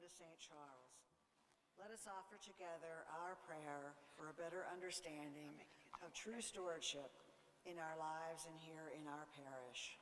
to St. Charles. Let us offer together our prayer for a better understanding of true stewardship in our lives and here in our parish.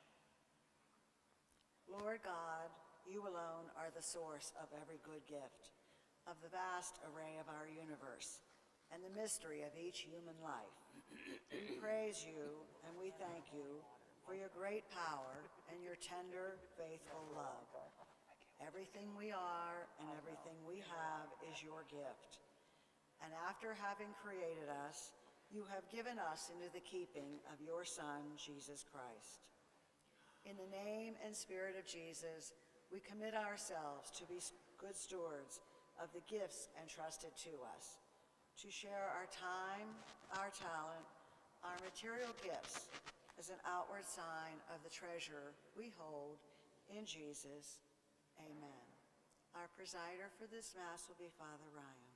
Lord God, you alone are the source of every good gift, of the vast array of our universe, and the mystery of each human life. We praise you and we thank you for your great power and your tender, faithful love. Everything we are and everything we have is your gift. And after having created us, you have given us into the keeping of your Son, Jesus Christ. In the name and spirit of Jesus, we commit ourselves to be good stewards of the gifts entrusted to us, to share our time, our talent, our material gifts as an outward sign of the treasure we hold in Jesus. Amen. Our presider for this Mass will be Father Ryan.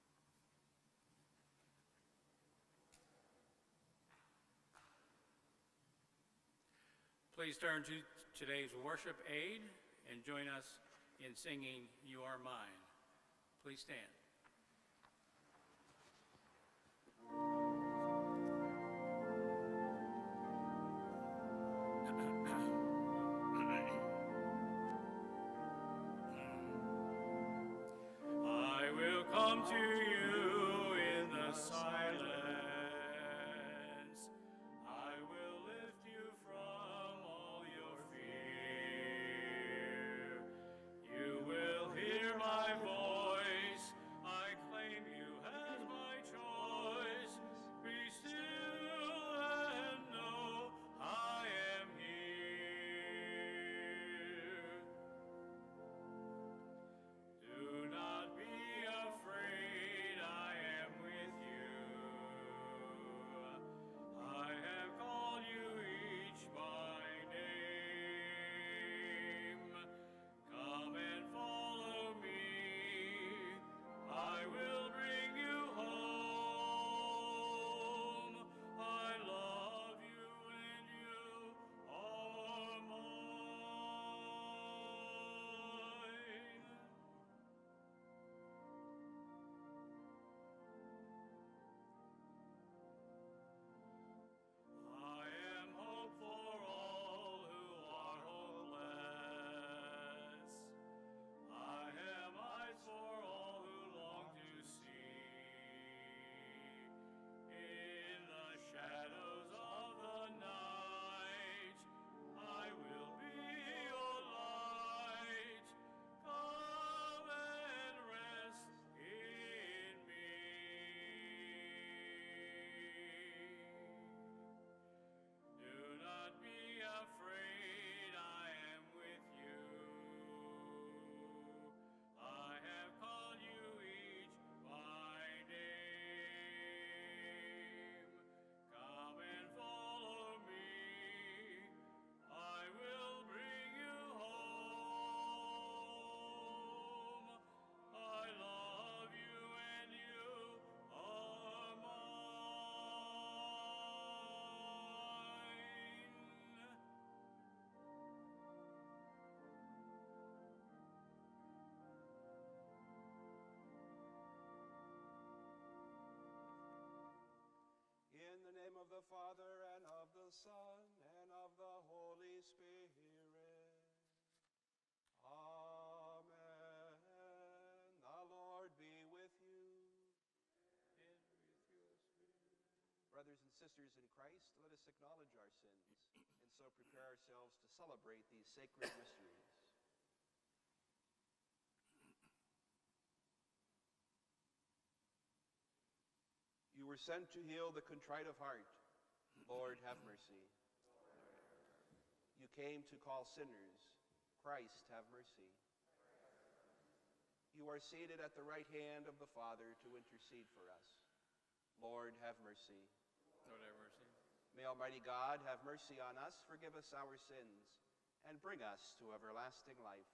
Please turn to today's worship aid and join us in singing You Are Mine. Please stand. I will come to you in the silence. I will lift you from all your fear. You will hear my voice. I claim you as my choice. Be still and know I am here. Do not be afraid, I am with you. I have called you each by name. Come and follow me. I will bring you home. I love you and you are mine. I am hope for all who are hopeless. I am eyes for all who long to see. In the shadows of the night, I will be your light. Come and rest in me. Do not be afraid, I am with you. I have called you each by name. Come and follow me. I will bring you home. I love you and you are mine. In the name of the Father, and of the Son, and of the Holy Spirit. Amen. The Lord be with you. And with your spirit. Brothers and sisters in Christ, let us acknowledge our sins, and so prepare ourselves to celebrate these sacred mysteries. You were sent to heal the contrite of heart. Lord, have mercy. You came to call sinners. Christ, have mercy. You are seated at the right hand of the Father to intercede for us. Lord, have mercy. Lord, have mercy. May Almighty God have mercy on us, forgive us our sins, and bring us to everlasting life.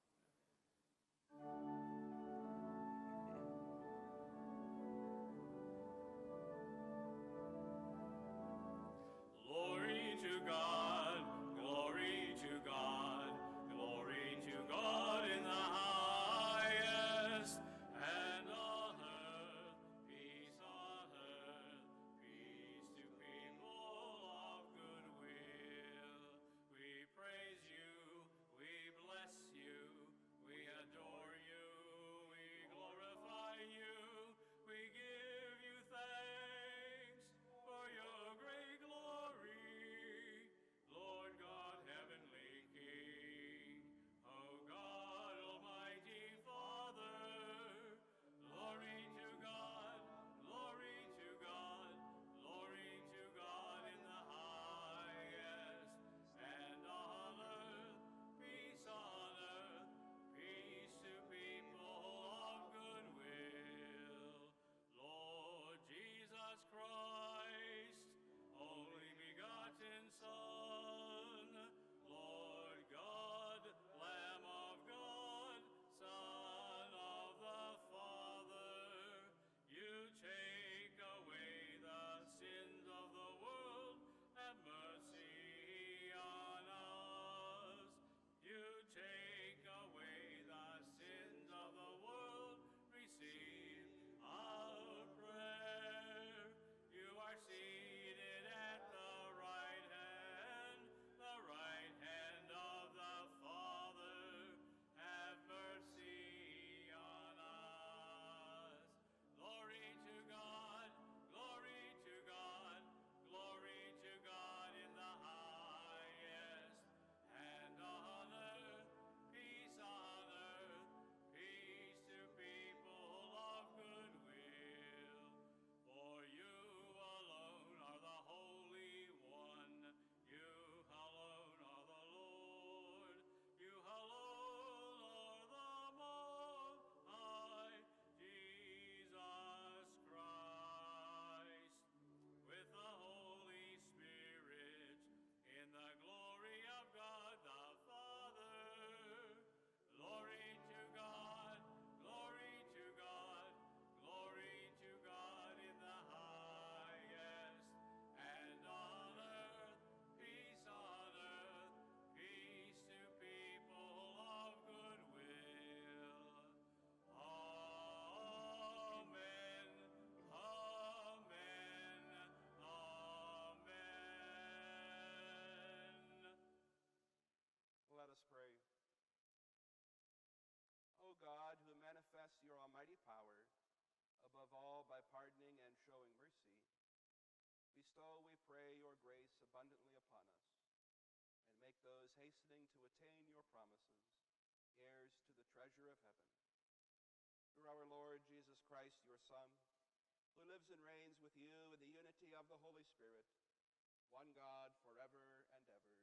Glory to God, glory to God, glory to God in the highest. all by pardoning and showing mercy, bestow, we pray, your grace abundantly upon us, and make those hastening to attain your promises heirs to the treasure of heaven. Through our Lord Jesus Christ, your Son, who lives and reigns with you in the unity of the Holy Spirit, one God, forever and ever.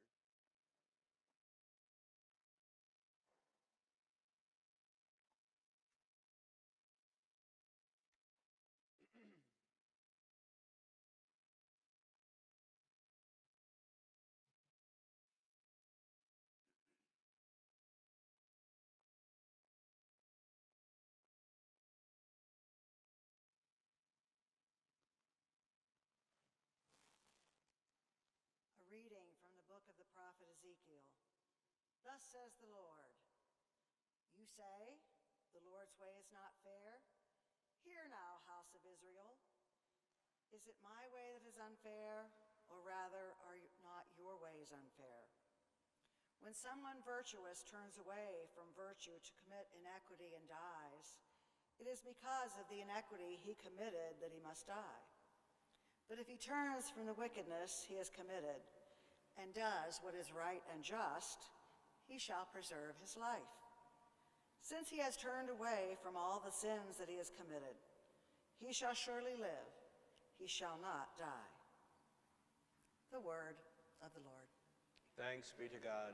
A reading from the book of the prophet Ezekiel. Thus says the Lord, you say, the Lord's way is not fair? Hear now, house of Israel. Is it my way that is unfair, or rather are not your ways unfair? When someone virtuous turns away from virtue to commit inequity and dies, it is because of the inequity he committed that he must die. But if he turns from the wickedness he has committed and does what is right and just, he shall preserve his life. Since he has turned away from all the sins that he has committed, he shall surely live, he shall not die. The word of the Lord. Thanks be to God.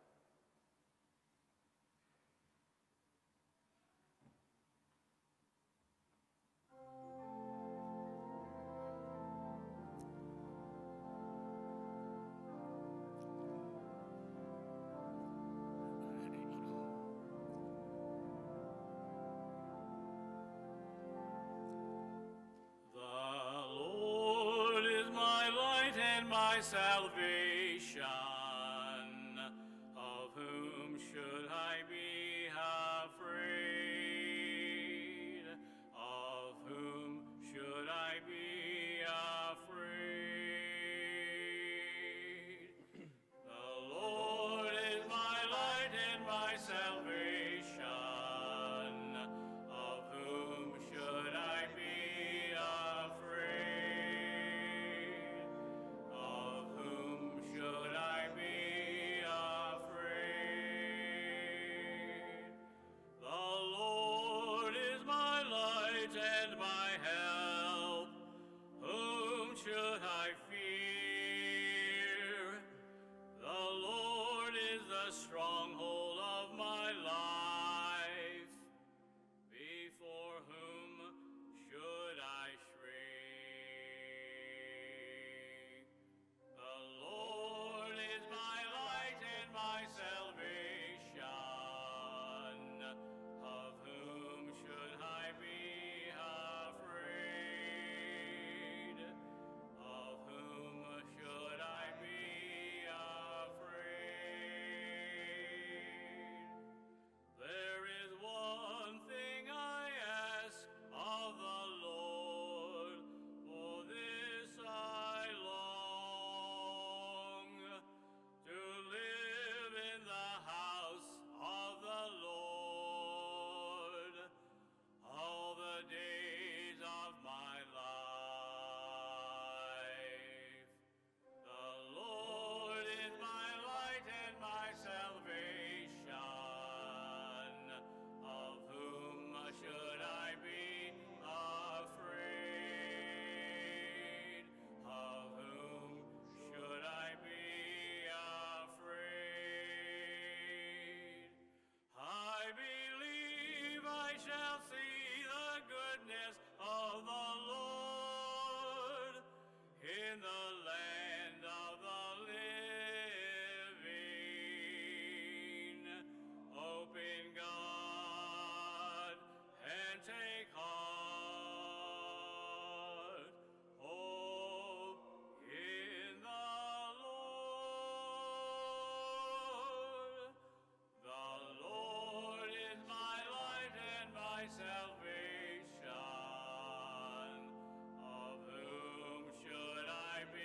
The Lord is my light and my salvation. Of whom should I be afraid? Of whom should I be afraid? The Lord is my light and my salvation. Of whom should I be afraid? Of whom should I be afraid? The Lord is my light and my help. Whom should I fear? The Lord is the stronghold of my life. Before whom should I shrink? The Lord is my light and my salvation. Of whom should I be afraid? Of whom should I be afraid? There is one thing I ask of the Lord, for this I long, to live in the house of the Lord all the days of my life. The Lord is my light and my salvation. Of whom should I be afraid? Of whom should I be afraid? I believe I shall see the goodness of the Lord in the land of the living. Open, God, and take heart. Hope in the Lord. The Lord is my light and my salvation. Of whom should I be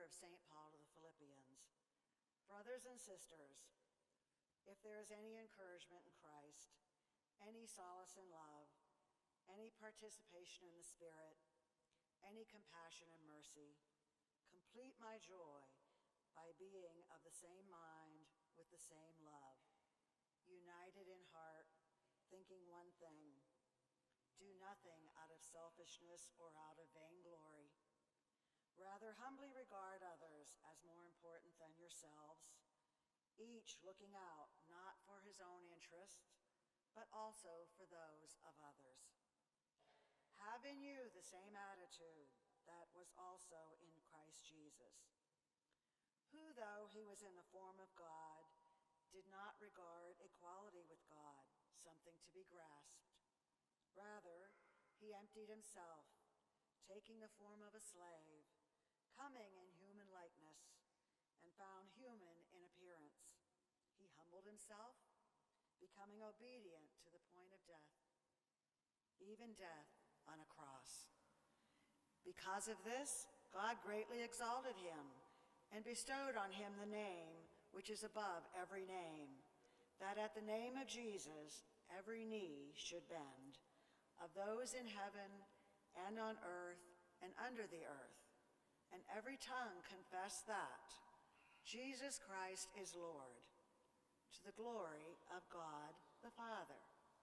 of St. Paul to the Philippians. Brothers and sisters, if there is any encouragement in Christ, any solace in love, any participation in the Spirit, any compassion and mercy, complete my joy by being of the same mind with the same love, united in heart, thinking one thing. Do nothing out of selfishness or out of vainglory. Rather, humbly regard others as more important than yourselves, each looking out not for his own interest, but also for those of others. Have in you the same attitude that was also in Christ Jesus, who, though he was in the form of God, did not regard equality with God something to be grasped. Rather, he emptied himself, taking the form of a slave, coming in human likeness, and found human in appearance. He humbled himself, becoming obedient to the point of death, even death on a cross. Because of this, God greatly exalted him and bestowed on him the name which is above every name, that at the name of Jesus every knee should bend, of those in heaven and on earth and under the earth, and every tongue confess that Jesus Christ is Lord, to the glory of God the Father.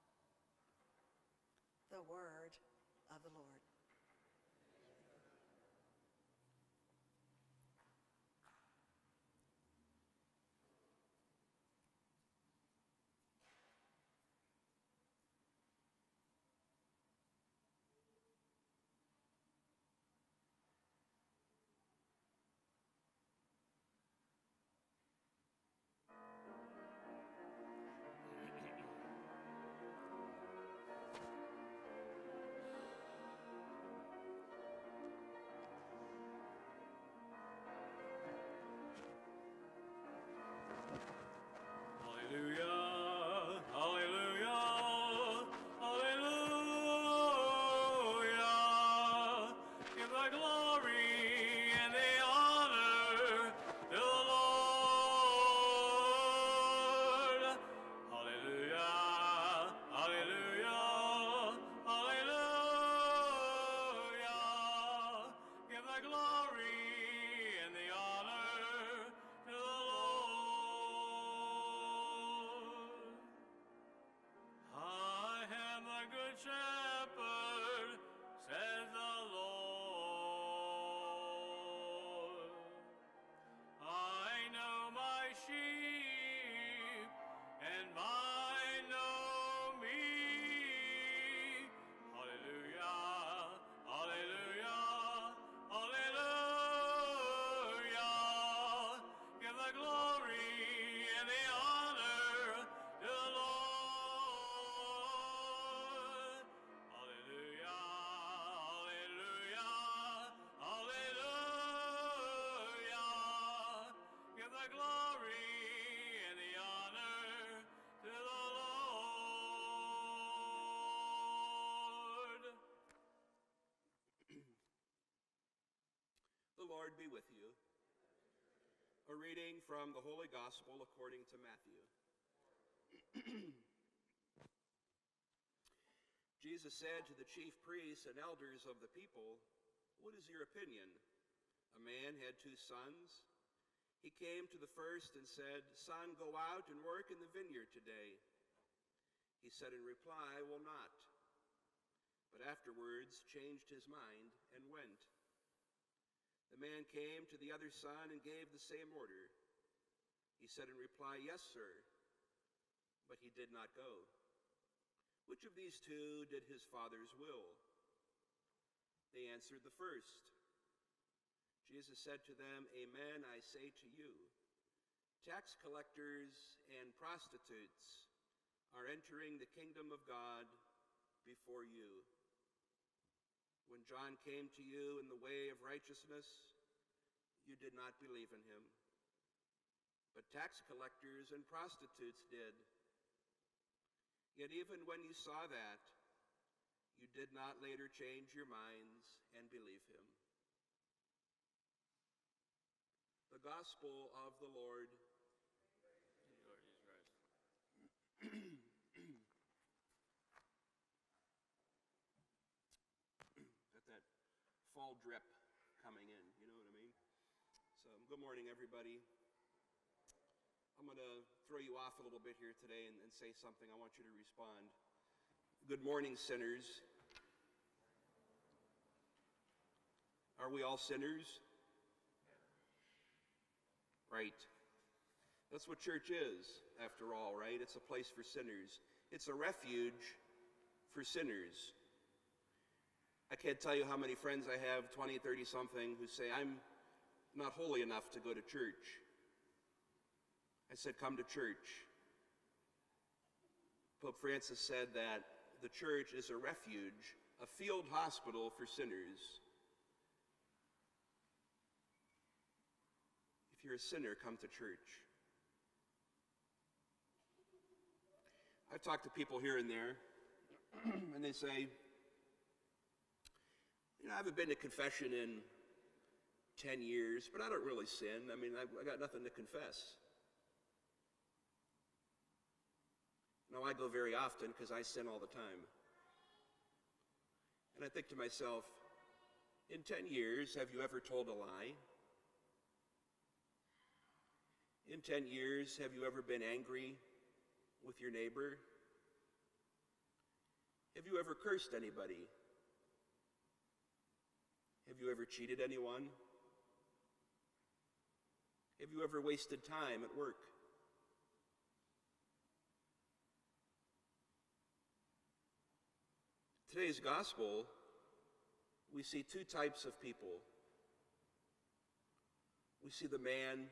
The word of the Lord. Hallelujah, hallelujah, hallelujah. Give the glory and the honor to the Lord. Hallelujah, hallelujah, hallelujah. Give the glory and the honor to the Lord. I am the good shepherd, says the Lord. I know my sheep, and mine know me. Hallelujah, hallelujah, hallelujah. Give the glory and the honor to the Lord. Hallelujah, hallelujah, hallelujah. Give the glory and the honor to the Lord. The Lord be with you. A reading from the Holy Gospel according to Matthew. Jesus said to the chief priests and elders of the people, "What is your opinion? A man had 2 sons. He came to the first and said, 'Son, go out and work in the vineyard today.' He said in reply, 'I will not.' But afterwards changed his mind and went. The man came to the other son and gave the same order. He said in reply, 'Yes, sir.' But he did not go. Which of these 2 did his father's will?" They answered, "The first." Jesus said to them, "Amen, I say to you, tax collectors and prostitutes are entering the kingdom of God before you. When John came to you in the way of righteousness, you did not believe in him. But tax collectors and prostitutes did. Yet even when you saw that, you did not later change your minds and believe him." Gospel of the Lord. Lord Jesus Christ. Got that fall drip coming in, you know what I mean? So, good morning, everybody. I'm going to throw you off a little bit here today and say something. I want you to respond. Good morning, sinners. Are we all sinners? Right. That's what church is, after all, right? It's a place for sinners. It's a refuge for sinners. I can't tell you how many friends I have, 20, 30-something, who say, I'm not holy enough to go to church. I said, come to church. Pope Francis said that the church is a refuge, a field hospital for sinners. If you're a sinner, come to church. I've talked to people here and there, and they say, you know, I haven't been to confession in 10 years, but I don't really sin. I mean, I got nothing to confess. No, I go very often because I sin all the time. And I think to myself, in 10 years, have you ever told a lie? In 10 years, have you ever been angry with your neighbor? Have you ever cursed anybody? Have you ever cheated anyone? Have you ever wasted time at work? Today's gospel, we see two types of people. We see the man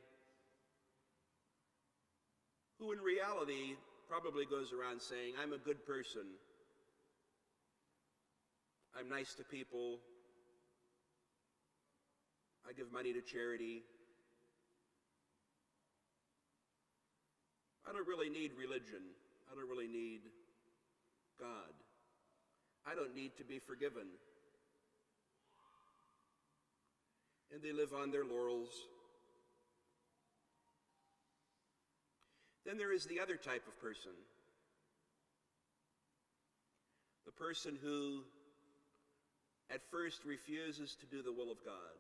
who in reality probably goes around saying, I'm a good person. I'm nice to people. I give money to charity. I don't really need religion. I don't really need God. I don't need to be forgiven. And they live on their laurels. Then there is the other type of person. The person who at first refuses to do the will of God,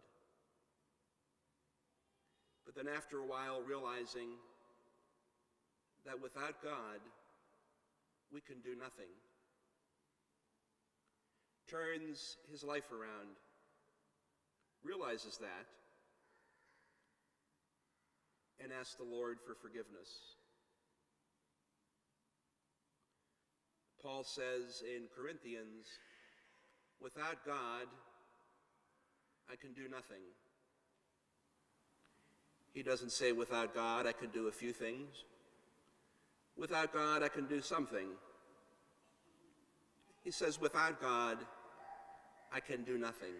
but then after a while realizing that without God, we can do nothing, turns his life around, realizes that, and asks the Lord for forgiveness. Paul says in Corinthians, without God, I can do nothing. He doesn't say without God, I can do a few things. Without God, I can do something. He says, without God, I can do nothing.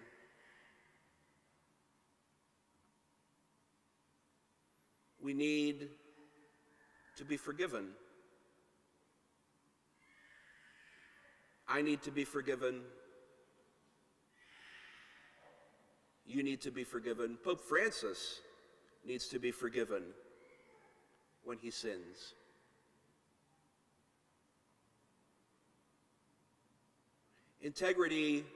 We need to be forgiven. I need to be forgiven. You need to be forgiven. Pope Francis needs to be forgiven when he sins. Integrity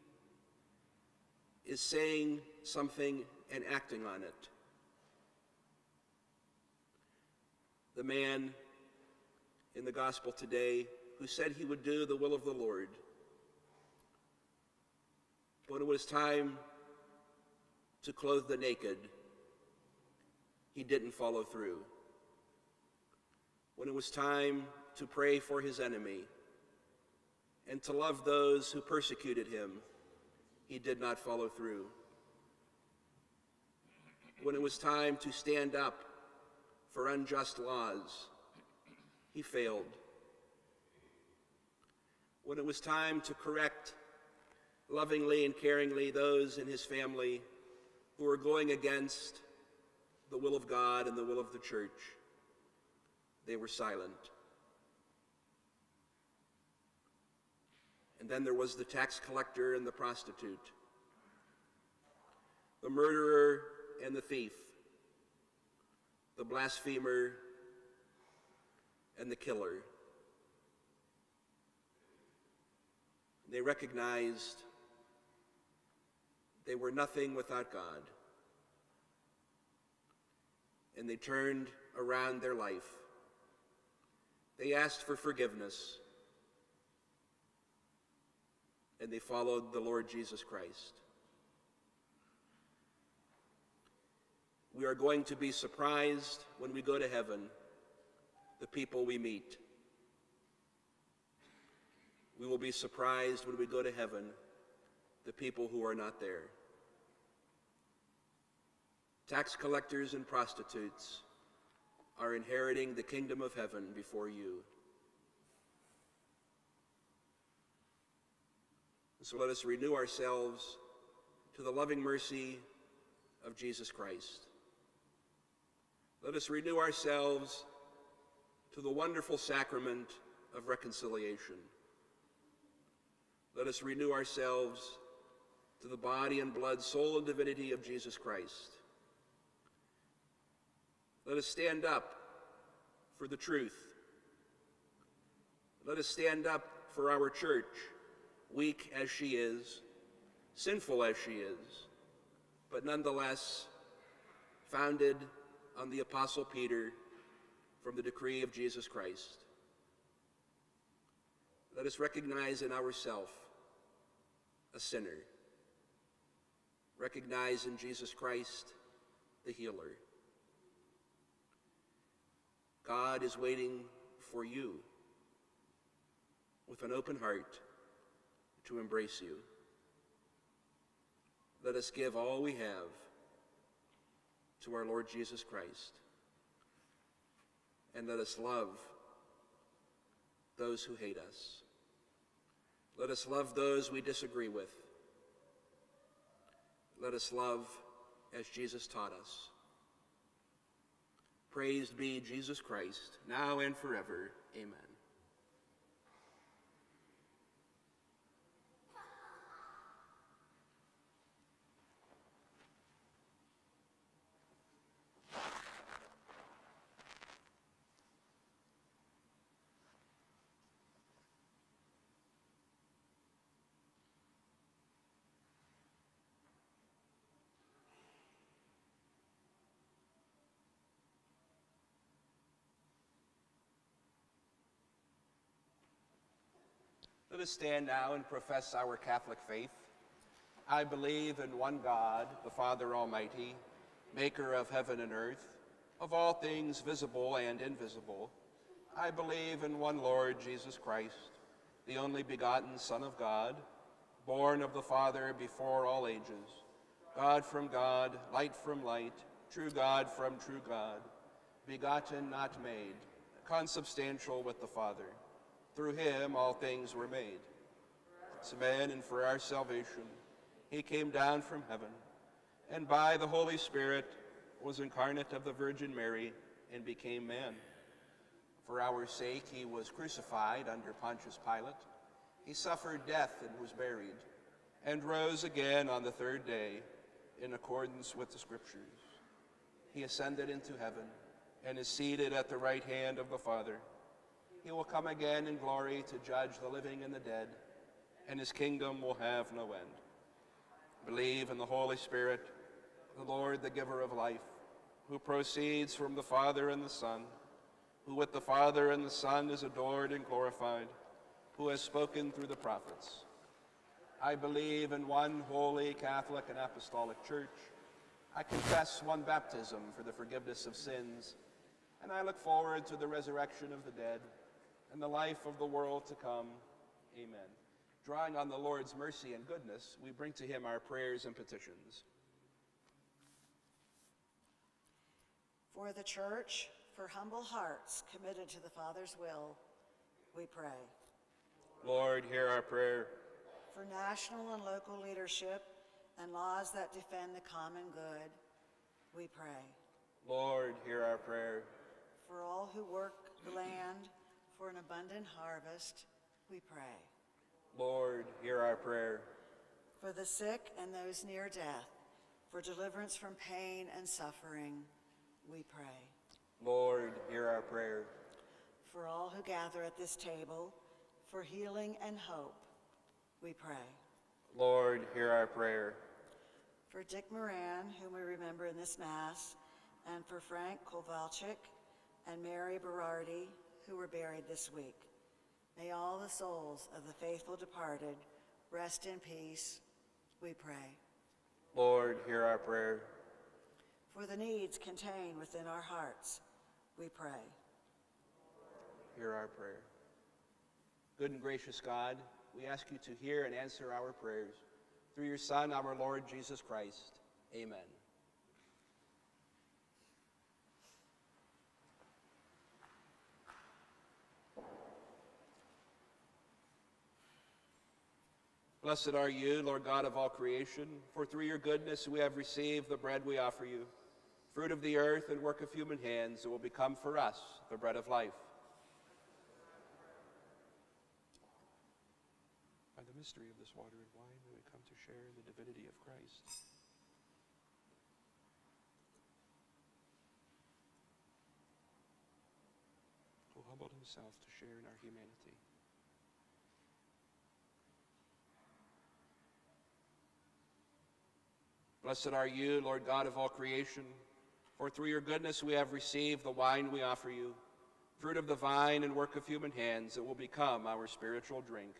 is saying something and acting on it. The man in the gospel today who said he would do the will of the Lord, but when it was time to clothe the naked, he didn't follow through. When it was time to pray for his enemy and to love those who persecuted him, he did not follow through. When it was time to stand up for unjust laws, he failed. When it was time to correct lovingly and caringly those in his family who were going against the will of God and the will of the church, they were silent. And then there was the tax collector and the prostitute, the murderer and the thief, the blasphemer, and the killer. They recognized they were nothing without God, and they turned around their life. They asked for forgiveness, and they followed the Lord Jesus Christ. We are going to be surprised when we go to heaven, the people we meet. We will be surprised when we go to heaven, the people who are not there. Tax collectors and prostitutes are inheriting the kingdom of heaven before you. So let us renew ourselves to the loving mercy of Jesus Christ. Let us renew ourselves to the wonderful sacrament of reconciliation. Let us renew ourselves to the body and blood, soul and divinity of Jesus Christ. Let us stand up for the truth. Let us stand up for our church, weak as she is, sinful as she is, but nonetheless founded on the Apostle Peter from the decree of Jesus Christ. Let us recognize in ourselves a sinner. Recognize in Jesus Christ the healer. God is waiting for you with an open heart to embrace you. Let us give all we have to our Lord Jesus Christ, and let us love those who hate us. Let us love those we disagree with. Let us love as Jesus taught us. Praised be Jesus Christ, now and forever. Amen. Let us stand now and profess our Catholic faith. I believe in one God, the Father Almighty, maker of heaven and earth, of all things visible and invisible. I believe in one Lord Jesus Christ, the only begotten Son of God, born of the Father before all ages, God from God, light from light, true God from true God, begotten, not made, consubstantial with the Father. Through him all things were made. As man and for our salvation, he came down from heaven, and by the Holy Spirit was incarnate of the Virgin Mary and became man. For our sake he was crucified under Pontius Pilate. He suffered death and was buried, and rose again on the third day in accordance with the Scriptures. He ascended into heaven and is seated at the right hand of the Father. He will come again in glory to judge the living and the dead, and his kingdom will have no end. Believe in the Holy Spirit, the Lord, the giver of life, who proceeds from the Father and the Son, who with the Father and the Son is adored and glorified, who has spoken through the prophets. I believe in one holy, Catholic, and Apostolic Church. I confess one baptism for the forgiveness of sins, and I look forward to the resurrection of the dead and the life of the world to come. Amen. Drawing on the Lord's mercy and goodness, we bring to him our prayers and petitions. For the Church, for humble hearts committed to the Father's will, we pray. Lord, hear our prayer. For national and local leadership and laws that defend the common good, we pray. Lord, hear our prayer. For all who work the land for an abundant harvest, we pray. Lord, hear our prayer. For the sick and those near death, for deliverance from pain and suffering, we pray. Lord, hear our prayer. For all who gather at this table, for healing and hope, we pray. Lord, hear our prayer. For Dick Moran, whom we remember in this Mass, and for Frank Kowalczyk and Mary Berardi, who were buried this week. May all the souls of the faithful departed rest in peace, we pray. Lord, hear our prayer. For the needs contained within our hearts, we pray. Hear our prayer. Good and gracious God, we ask you to hear and answer our prayers. Through your Son, our Lord Jesus Christ. Amen. Blessed are you, Lord God of all creation, for through your goodness we have received the bread we offer you, fruit of the earth and work of human hands, that will become for us the bread of life. By the mystery of this water and wine, may we come to share in the divinity of Christ. Who humbled himself to share in our humanity. Blessed are you, Lord God of all creation, for through your goodness we have received the wine we offer you, fruit of the vine and work of human hands, that will become our spiritual drink.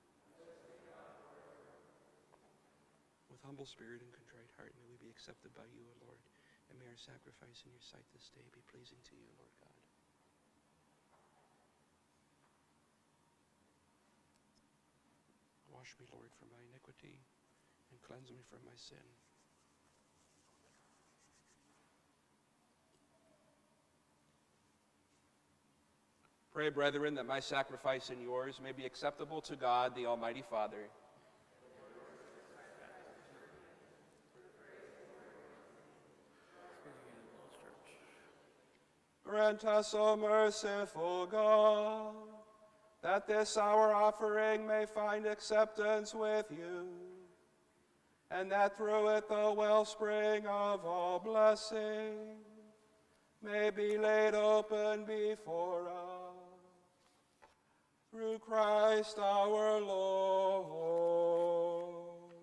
With humble spirit and contrite heart, may we be accepted by you, O Lord, and may our sacrifice in your sight this day be pleasing to you, Lord God. Wash me, Lord, from my iniquity, and cleanse me from my sin. Pray, brethren, that my sacrifice and yours may be acceptable to God, the Almighty Father. Grant us, O merciful God, that this our offering may find acceptance with you, and that through it the wellspring of all blessing may be laid open before us. Through Christ our Lord.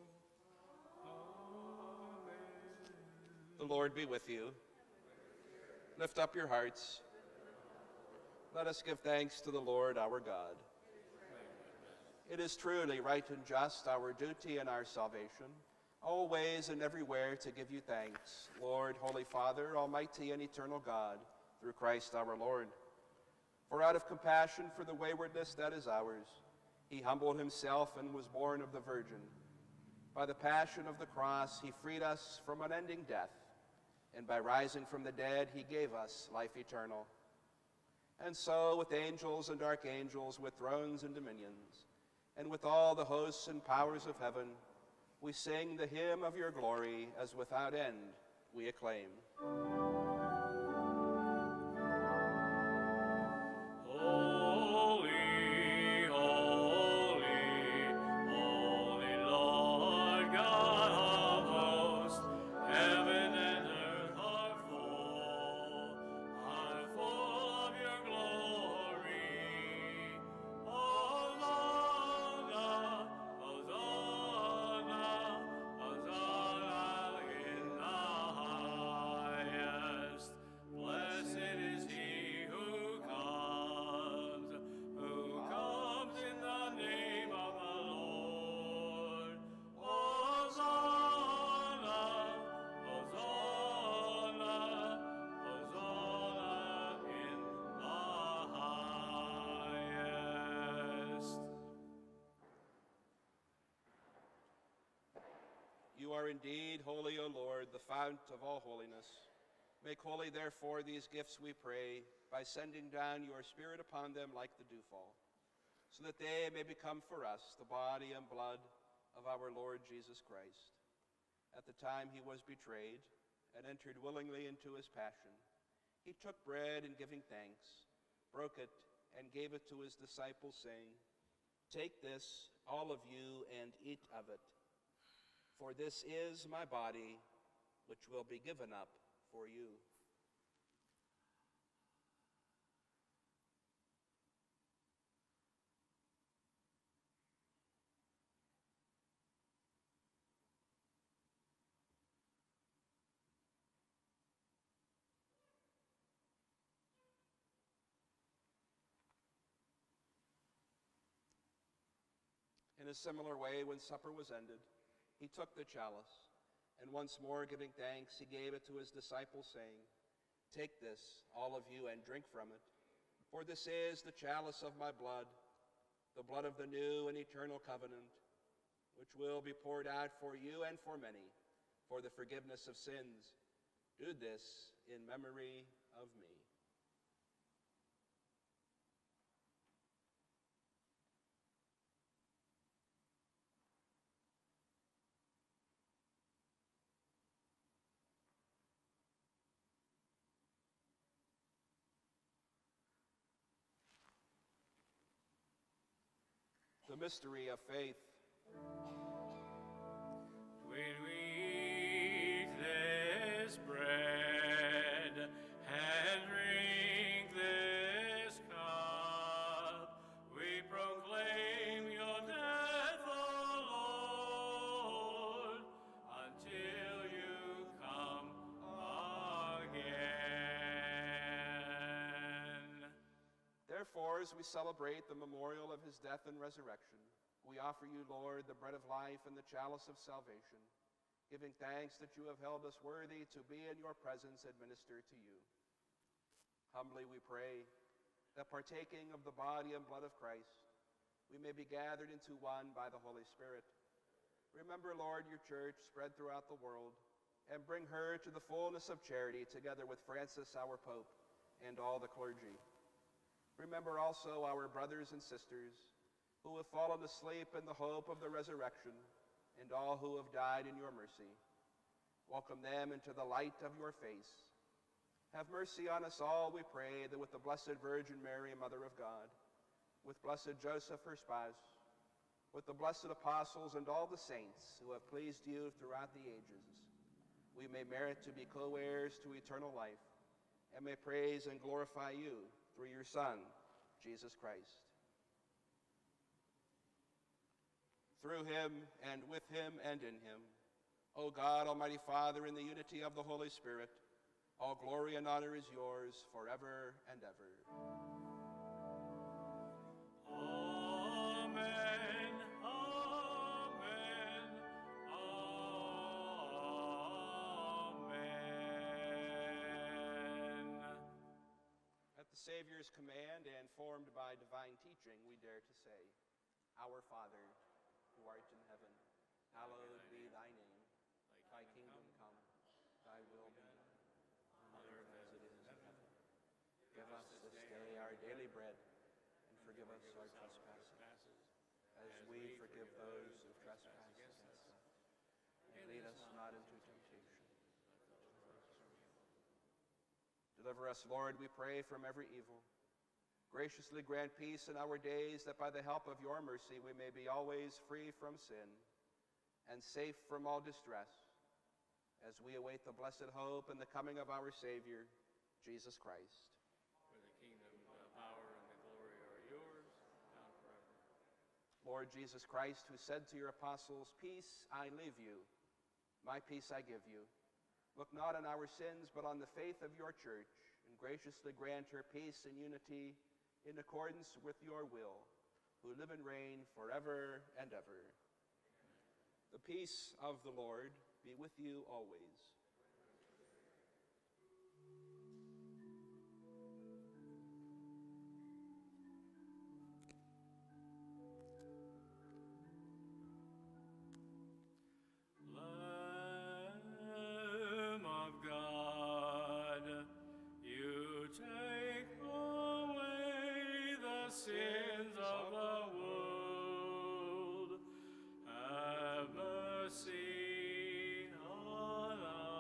Amen. The Lord be with you. Lift up your hearts. Let us give thanks to the Lord our God. It is truly right and just, our duty and our salvation, always and everywhere to give you thanks, Lord, Holy Father, Almighty and eternal God, through Christ our Lord. For out of compassion for the waywardness that is ours, he humbled himself and was born of the Virgin. By the passion of the cross, he freed us from unending death, and by rising from the dead, he gave us life eternal. And so, with angels and archangels, with thrones and dominions, and with all the hosts and powers of heaven, we sing the hymn of your glory, as without end we acclaim. You are indeed holy, O Lord, the fount of all holiness. Make holy, therefore, these gifts, we pray, by sending down your Spirit upon them like the dewfall, so that they may become for us the body and blood of our Lord Jesus Christ. At the time he was betrayed and entered willingly into his passion, he took bread and giving thanks, broke it, and gave it to his disciples, saying, "Take this, all of you, and eat of it. For this is my body, which will be given up for you." In a similar way, when supper was ended, he took the chalice, and once more giving thanks, he gave it to his disciples, saying, "Take this, all of you, and drink from it, for this is the chalice of my blood, the blood of the new and eternal covenant, which will be poured out for you and for many for the forgiveness of sins. Do this in memory of me." The mystery of faith. When we eat this bread and drink this cup, we proclaim your death, O Lord, until you come again. Therefore, as we celebrate the memorial of his death and resurrection, we offer you, Lord, the bread of life and the chalice of salvation, giving thanks that you have held us worthy to be in your presence and minister to you. Humbly we pray that, partaking of the body and blood of Christ, we may be gathered into one by the Holy Spirit. Remember, Lord, your church spread throughout the world, and bring her to the fullness of charity, together with Francis, our Pope, and all the clergy. Remember also our brothers and sisters who have fallen asleep in the hope of the resurrection, and all who have died in your mercy. Welcome them into the light of your face. Have mercy on us all, we pray, that with the Blessed Virgin Mary, Mother of God, with blessed Joseph, her spouse, with the blessed apostles and all the saints who have pleased you throughout the ages, we may merit to be co-heirs to eternal life, and may praise and glorify you through your Son, Jesus Christ. Through him, and with him, and in him, O God, Almighty Father, in the unity of the Holy Spirit, all glory and honor is yours forever and ever. Amen, amen, amen. At the Savior's command and formed by divine teaching, we dare to say, Our Father, who art in heaven, hallowed be thy name. Thy kingdom come, thy will be done, on earth as it is in heaven. Give us this day our daily bread, and forgive us our trespasses, as we forgive those who trespass against us. And lead us not into temptation. Deliver us, Lord, we pray, from every evil. Graciously grant peace in our days, that by the help of your mercy we may be always free from sin and safe from all distress, as we await the blessed hope and the coming of our Savior, Jesus Christ. For the kingdom, the power, and the glory are yours, now and forever. Lord Jesus Christ, who said to your apostles, "Peace I leave you, my peace I give you," look not on our sins, but on the faith of your church, and graciously grant her peace and unity in accordance with your will, who live and reign forever and ever. The peace of the Lord be with you always. Lamb of God, you take away the sins of the world. Have mercy on us.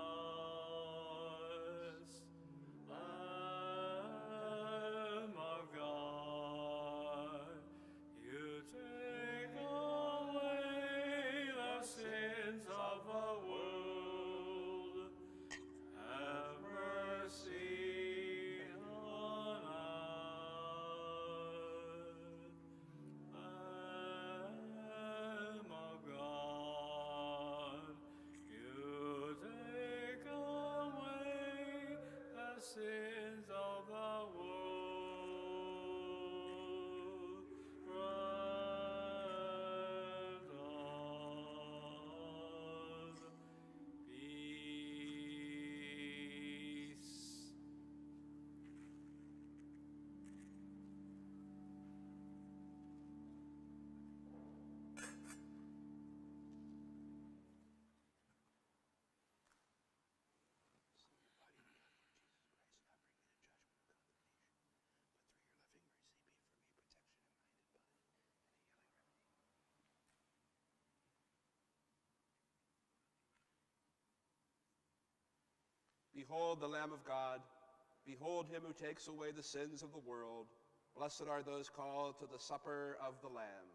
Behold the Lamb of God. Behold him who takes away the sins of the world. Blessed are those called to the supper of the Lamb.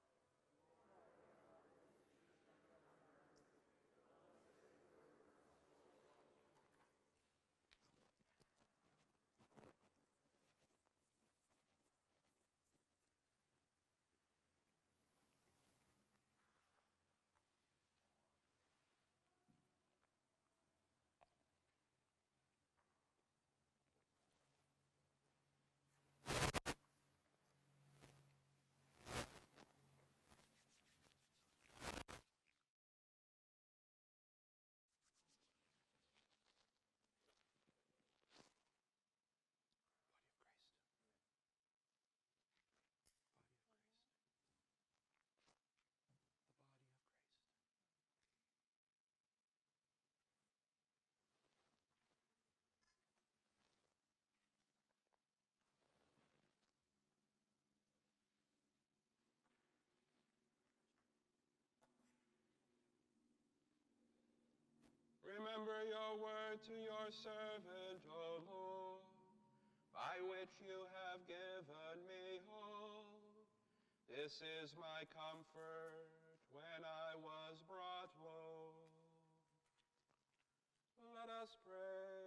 Remember your word to your servant, O Lord, by which you have given me hope. This is my comfort when I was brought low. Let us pray.